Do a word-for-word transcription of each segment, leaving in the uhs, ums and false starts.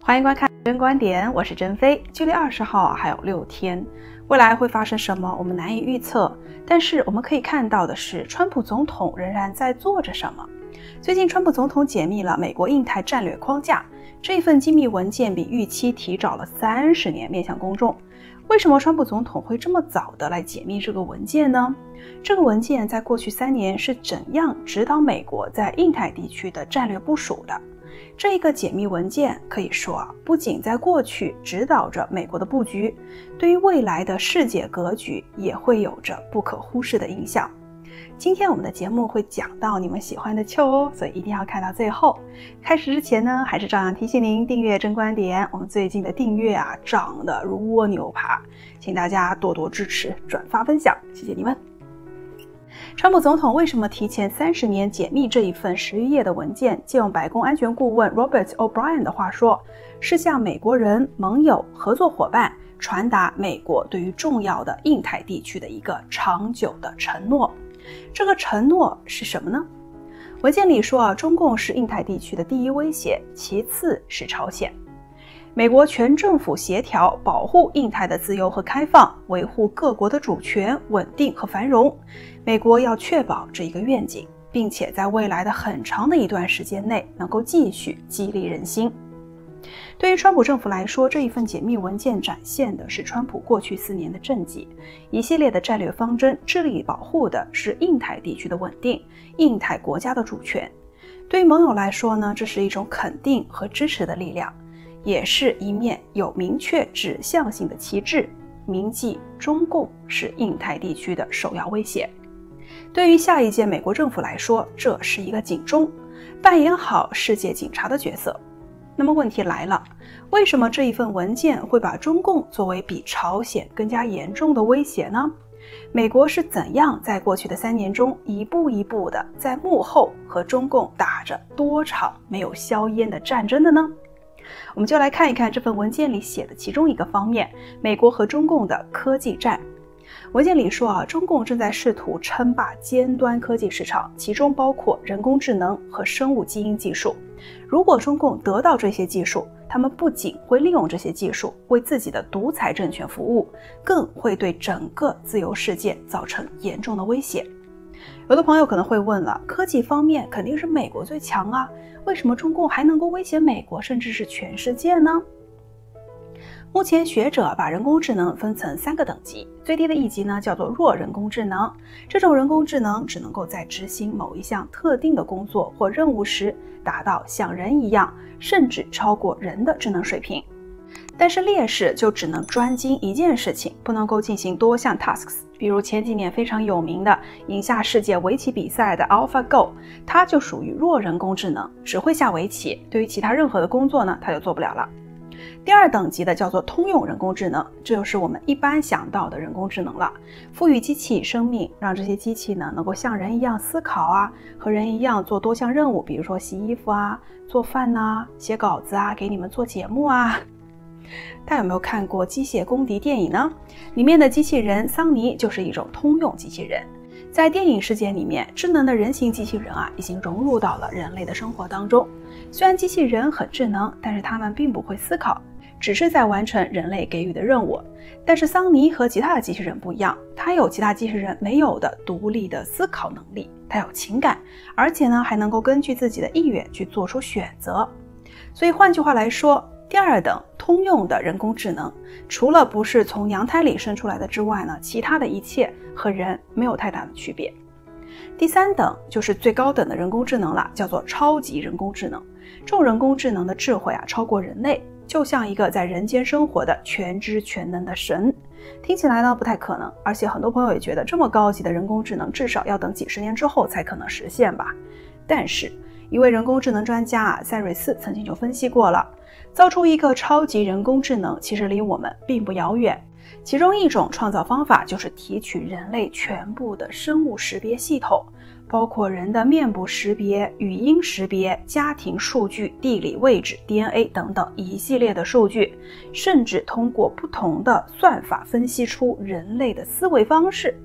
欢迎观看真观点，我是珍飞。距离二十号还有六天，未来会发生什么，我们难以预测。但是我们可以看到的是，川普总统仍然在做着什么。最近，川普总统解密了美国印太战略框架，这一份机密文件比预期提早了三十年面向公众。为什么川普总统会这么早的来解密这个文件呢？这个文件在过去三年是怎样指导美国在印太地区的战略部署的？这一个解密文件可以说啊，不仅在过去指导着美国的布局，对于未来的世界格局也会有着不可忽视的影响。今天我们的节目会讲到你们喜欢的球哦，所以一定要看到最后。开始之前呢，还是照样提醒您订阅真观点，我们最近的订阅啊涨得如蜗牛爬，请大家多多支持，转发分享，谢谢你们。川普总统为什么提前三十年解密这一份十余页的文件？借用白宫安全顾问 Robert O'Brien 的话说，是向美国人、盟友、合作伙伴传达美国对于重要的印太地区的一个长久的承诺。这个承诺是什么呢？文件里说啊，中共是印太地区的第一威胁，其次是朝鲜。美国全政府协调保护印太的自由和开放，维护各国的主权、稳定和繁荣。美国要确保这一个愿景，并且在未来的很长的一段时间内能够继续激励人心。对于川普政府来说，这一份解密文件展现的是川普过去四年的政绩，一系列的战略方针致力保护的是印太地区的稳定，印太国家的主权。对于盟友来说呢，这是一种肯定和支持的力量，也是一面有明确指向性的旗帜，铭记中共是印太地区的首要威胁。对于下一届美国政府来说，这是一个警钟，扮演好世界警察的角色。那么问题来了，为什么这一份文件会把中共作为比朝鲜更加严重的威胁呢？美国是怎样在过去的三年中一步一步的在幕后和中共打着多场没有硝烟的战争的呢？我们就来看一看这份文件里写的其中一个方面，美国和中共的科技战。文件里说啊，中共正在试图称霸尖端科技市场，其中包括人工智能和生物基因技术。如果中共得到这些技术，他们不仅会利用这些技术为自己的独裁政权服务，更会对整个自由世界造成严重的威胁。有的朋友可能会问了，科技方面肯定是美国最强啊，为什么中共还能够威胁美国，甚至是全世界呢？目前学者把人工智能分成三个等级，最低的一级呢叫做弱人工智能，这种人工智能只能够在执行某一项特定的工作或任务时达到像人一样，甚至超过人的智能水平。但是劣势就只能专精一件事情，不能够进行多项 tasks。比如前几年非常有名的赢下世界围棋比赛的 AlphaGo， 它就属于弱人工智能，只会下围棋，对于其他任何的工作呢，它就做不了了。第二等级的叫做通用人工智能，这就是我们一般想到的人工智能了，赋予机器生命，让这些机器呢能够像人一样思考啊，和人一样做多项任务，比如说洗衣服啊、做饭啊、写稿子啊、给你们做节目啊。大家有没有看过《机械公敌》电影呢？里面的机器人桑尼就是一种通用机器人。在电影世界里面，智能的人形机器人啊，已经融入到了人类的生活当中。虽然机器人很智能，但是他们并不会思考，只是在完成人类给予的任务。但是桑尼和其他的机器人不一样，它有其他机器人没有的独立的思考能力，它有情感，而且呢还能够根据自己的意愿去做出选择。所以换句话来说，第二等通用的人工智能，除了不是从羊胎里生出来的之外呢，其他的一切和人没有太大的区别。第三等就是最高等的人工智能了，叫做超级人工智能。这种人工智能的智慧啊，超过人类，就像一个在人间生活的全知全能的神。听起来呢不太可能，而且很多朋友也觉得这么高级的人工智能至少要等几十年之后才可能实现吧。但是一位人工智能专家啊，塞瑞斯曾经就分析过了，造出一个超级人工智能其实离我们并不遥远。其中一种创造方法就是提取人类全部的生物识别系统，包括人的面部识别、语音识别、家庭数据、地理位置、D N A 等等一系列的数据，甚至通过不同的算法分析出人类的思维方式。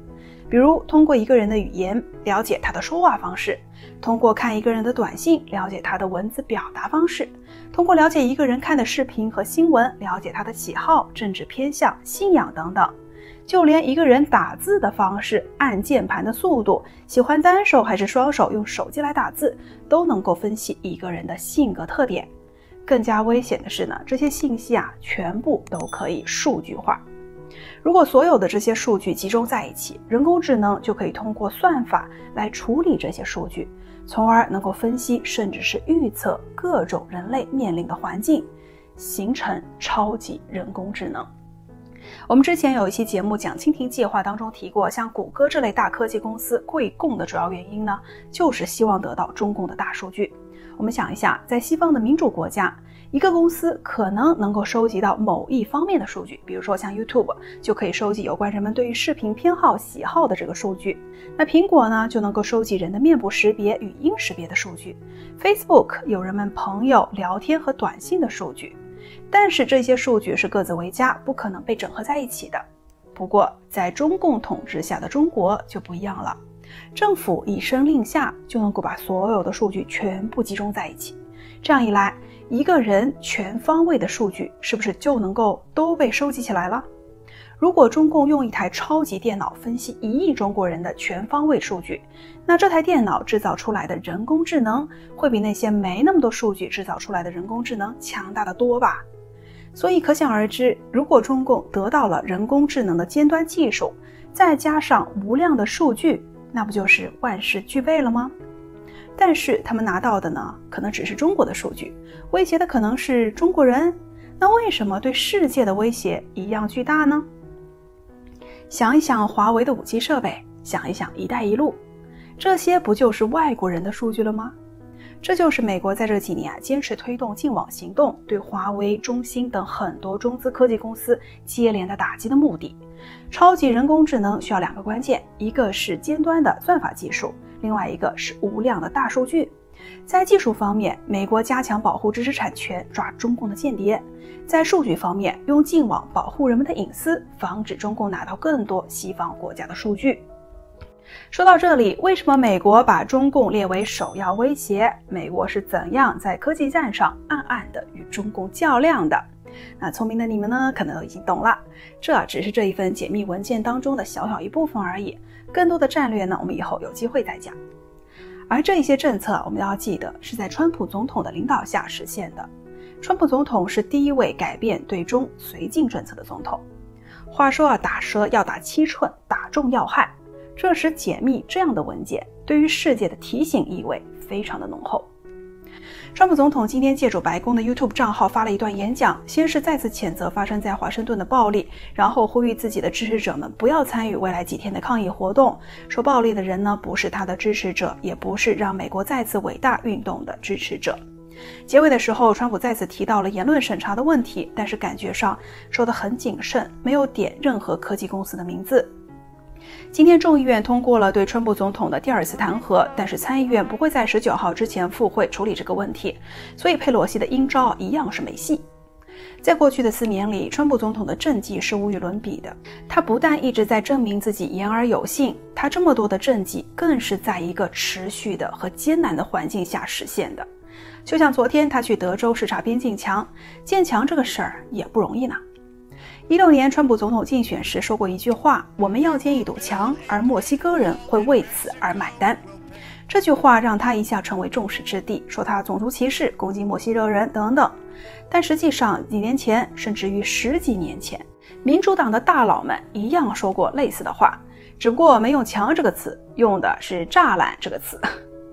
比如通过一个人的语言了解他的说话方式，通过看一个人的短信了解他的文字表达方式，通过了解一个人看的视频和新闻了解他的喜好、政治偏向、信仰等等。就连一个人打字的方式、按键盘的速度、喜欢单手还是双手用手机来打字，都能够分析一个人的性格特点。更加危险的是呢，这些信息啊，全部都可以数据化。如果所有的这些数据集中在一起，人工智能就可以通过算法来处理这些数据，从而能够分析甚至是预测各种人类面临的环境，形成超级人工智能。我们之前有一期节目讲蜻蜓计划当中提过，像谷歌这类大科技公司跪供的主要原因呢，就是希望得到中共的大数据。我们想一下，在西方的民主国家，一个公司可能能够收集到某一方面的数据，比如说像 YouTube 就可以收集有关人们对于视频偏好喜好的这个数据，那苹果呢就能够收集人的面部识别、语音识别的数据， Facebook 有人们朋友聊天和短信的数据。但是这些数据是各自为家，不可能被整合在一起的。不过在中共统治下的中国就不一样了，政府一声令下就能够把所有的数据全部集中在一起，这样一来，一个人全方位的数据是不是就能够都被收集起来了？如果中共用一台超级电脑分析一亿中国人的全方位数据，那这台电脑制造出来的人工智能会比那些没那么多数据制造出来的人工智能强大得多吧？所以可想而知，如果中共得到了人工智能的尖端技术，再加上无量的数据，那不就是万事俱备了吗？但是他们拿到的呢，可能只是中国的数据，威胁的可能是中国人，那为什么对世界的威胁一样巨大呢？想一想华为的 五 G 设备，想一想一带一路，这些不就是外国人的数据了吗？这就是美国在这几年啊坚持推动净网行动，对华为、中兴等很多中资科技公司接连的打击的目的。超级人工智能需要两个关键，一个是尖端的算法技术，另外一个是无量的大数据。在技术方面，美国加强保护知识产权，抓中共的间谍；在数据方面，用净网保护人们的隐私，防止中共拿到更多西方国家的数据。说到这里，为什么美国把中共列为首要威胁？美国是怎样在科技战上暗暗地与中共较量的？那聪明的你们呢，可能都已经懂了，这只是这一份解密文件当中的小小一部分而已，更多的战略呢，我们以后有机会再讲。而这一些政策，我们要记得是在川普总统的领导下实现的。川普总统是第一位改变对中绥靖政策的总统。话说啊，打蛇要打七寸，打中要害，这使解密这样的文件对于世界的提醒意味非常的浓厚。川普总统今天借助白宫的 YouTube 账号发了一段演讲，先是再次谴责发生在华盛顿的暴力，然后呼吁自己的支持者们不要参与未来几天的抗议活动，说暴力的人呢不是他的支持者，也不是让美国再次伟大运动的支持者。结尾的时候，川普再次提到了言论审查的问题，但是感觉上说得很谨慎，没有点任何科技公司的名字。今天众议院通过了对川普总统的第二次弹劾，但是参议院不会在十九号之前复会处理这个问题，所以佩洛西的阴招一样是没戏。在过去的四年里，川普总统的政绩是无与伦比的，他不但一直在证明自己言而有信，他这么多的政绩更是在一个持续的和艰难的环境下实现的。就像昨天他去德州视察边境墙，建墙这个事儿也不容易呢。一六年，川普总统竞选时说过一句话：“我们要建一堵墙，而墨西哥人会为此而买单。”这句话让他一下成为众矢之的，说他种族歧视、攻击墨西哥人等等。但实际上，几年前，甚至于十几年前，民主党的大佬们一样说过类似的话，只不过没用墙这个词，用的是栅栏这个词。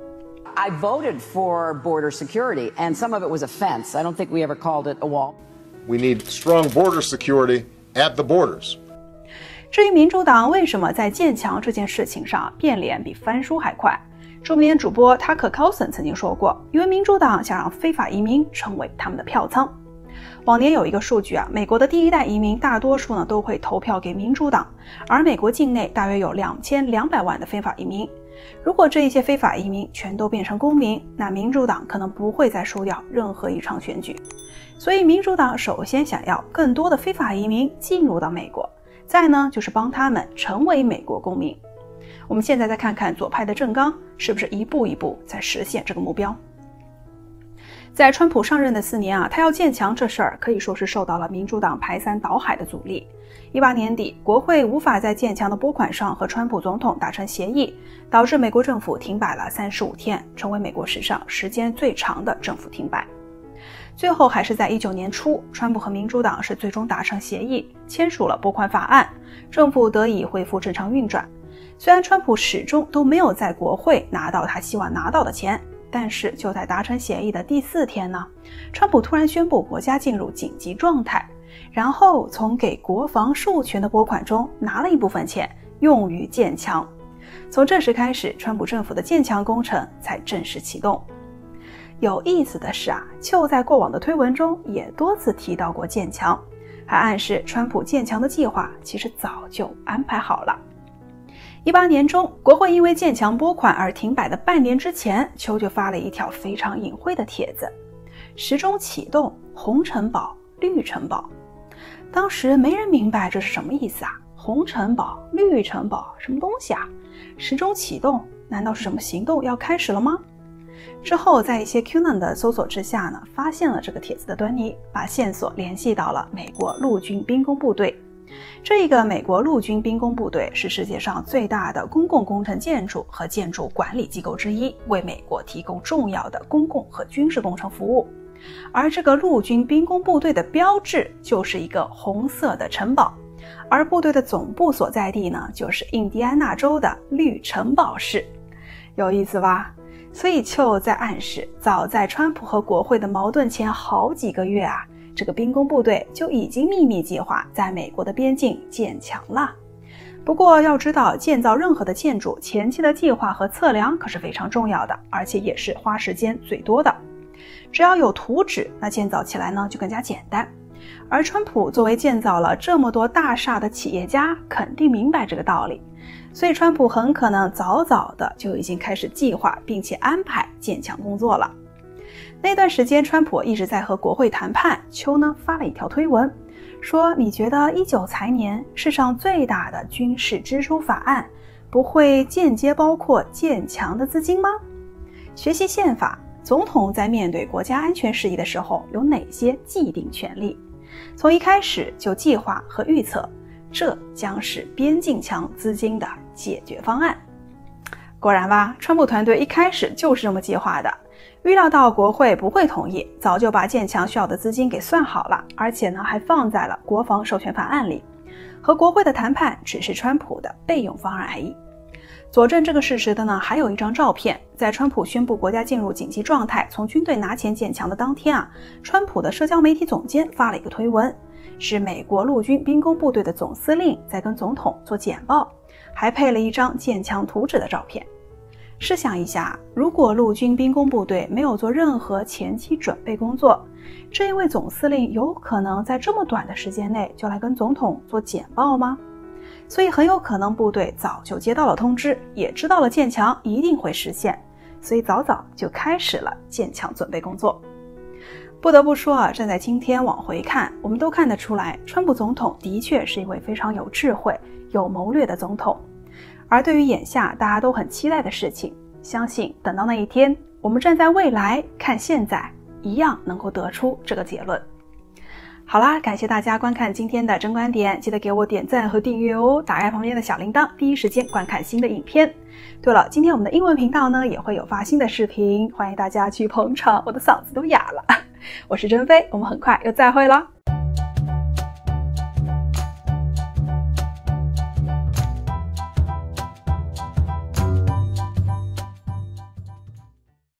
I voted for border security, and some of it was a fence. I don't think we ever called it a wall.We need strong border security at the borders. 至于民主党为什么在建墙这件事情上变脸比翻书还快，著名主播 Tucker Carlson 曾经说过，因为民主党想让非法移民成为他们的票仓。往年有一个数据啊，美国的第一代移民大多数呢都会投票给民主党，而美国境内大约有两千两百万的非法移民。如果这一些非法移民全都变成公民，那民主党可能不会再输掉任何一场选举。所以民主党首先想要更多的非法移民进入到美国，再呢就是帮他们成为美国公民。 我们现在再看看左派的政纲是不是一步一步在实现这个目标。在川普上任的四年啊，他要建墙这事儿可以说是受到了民主党排山倒海的阻力。一八年底，国会无法在建墙的拨款上和川普总统达成协议，导致美国政府停摆了三十五天，成为美国史上时间最长的政府停摆。最后还是在一九年初，川普和民主党是最终达成协议，签署了拨款法案，政府得以恢复正常运转。虽然川普始终都没有在国会拿到他希望拿到的钱，但是就在达成协议的第四天呢，川普突然宣布国家进入紧急状态，然后从给国防授权的拨款中拿了一部分钱用于建墙。从这时开始，川普政府的建墙工程才正式启动。有意思的是啊，丘在过往的推文中也多次提到过建墙，还暗示川普建墙的计划其实早就安排好了。一八年中，国会因为建墙拨款而停摆的半年之前，丘就发了一条非常隐晦的帖子：时钟启动，红城堡、绿城堡。当时没人明白这是什么意思啊？红城堡、绿城堡，什么东西啊？时钟启动，难道是什么行动要开始了吗？之后在一些 Q ANon 的搜索之下呢，发现了这个帖子的端倪，把线索联系到了美国陆军兵工部队。这个美国陆军兵工部队是世界上最大的公共工程建筑和建筑管理机构之一，为美国提供重要的公共和军事工程服务。而这个陆军兵工部队的标志就是一个红色的城堡，而部队的总部所在地呢，就是印第安纳州的绿城堡市。有意思吧？所以丘在暗示，早在川普和国会的矛盾前好几个月啊，这个兵工部队就已经秘密计划在美国的边境建墙了。不过要知道，建造任何的建筑前期的计划和测量可是非常重要的，而且也是花时间最多的。只要有图纸，那建造起来呢就更加简单。而川普作为建造了这么多大厦的企业家，肯定明白这个道理。所以川普很可能早早的就已经开始计划并且安排建墙工作了。那段时间川普一直在和国会谈判，丘呢发了一条推文，说你觉得一九财年世上最大的军事支出法案不会间接包括建墙的资金吗？学习宪法，总统在面对国家安全事宜的时候有哪些既定权利？从一开始就计划和预测，这将是边境墙资金的解决方案。果然吧，川普团队一开始就是这么计划的，预料到国会不会同意，早就把建墙需要的资金给算好了，而且呢还放在了国防授权法案里。和国会的谈判只是川普的备用方案而已。佐证这个事实的呢，还有一张照片。在川普宣布国家进入紧急状态，从军队拿钱建墙的当天啊，川普的社交媒体总监发了一个推文，是美国陆军兵工部队的总司令在跟总统做简报，还配了一张建墙图纸的照片。试想一下，如果陆军兵工部队没有做任何前期准备工作，这一位总司令有可能在这么短的时间内就来跟总统做简报吗？所以很有可能部队早就接到了通知，也知道了建墙一定会实现，所以早早就开始了建墙准备工作。不得不说啊，站在今天往回看，我们都看得出来，川普总统的确是一位非常有智慧、有谋略的总统。而对于眼下大家都很期待的事情，相信等到那一天，我们站在未来看现在，一样能够得出这个结论。好啦，感谢大家观看今天的真观点，记得给我点赞和订阅哦，打开旁边的小铃铛，第一时间观看新的影片。对了，今天我们的英文频道呢也会有发新的视频，欢迎大家去捧场，我的嗓子都哑了。我是珍妃，我们很快又再会了。